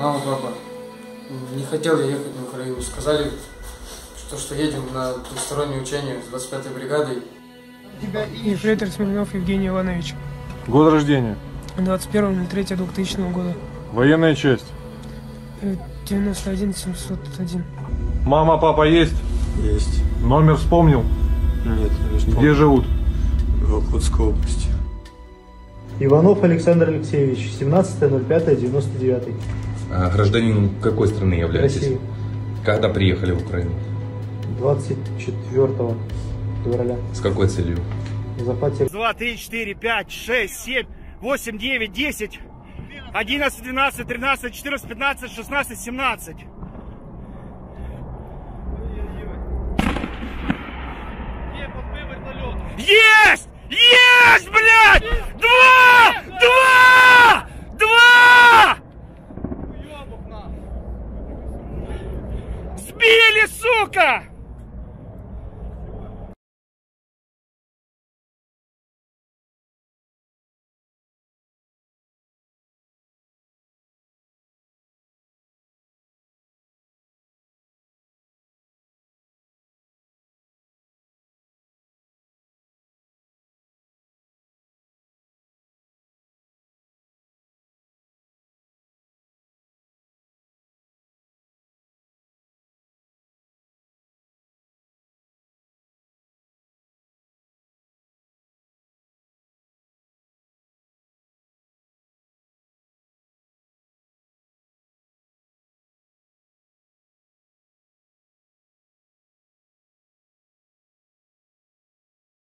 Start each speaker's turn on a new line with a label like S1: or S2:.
S1: Мама, папа, не хотел я ехать на Украину. Сказали, что едем на двустороннее учение с 25-й бригадой.
S2: Ефрейтор Смирнов Евгений Иванович.
S3: Год рождения?
S2: 21.03.2000 года.
S3: Военная часть?
S2: 91 701.
S3: Мама, папа есть?
S4: Есть.
S3: Номер вспомнил?
S4: Нет, не вспомнил.
S3: Где живут?
S4: В Иркутской области.
S5: Иванов Александр Алексеевич, 17.05.99.
S6: Гражданин какой страны являетесь?
S5: России.
S6: Когда приехали в Украину?
S5: 24 февраля.
S6: С какой целью?
S5: Захватили.
S7: 2, 3, 4, 5, 6, 7, 8, 9, 10, 11, 12, 13, 14, 15, 16, 17. Есть! Есть, блядь! 2!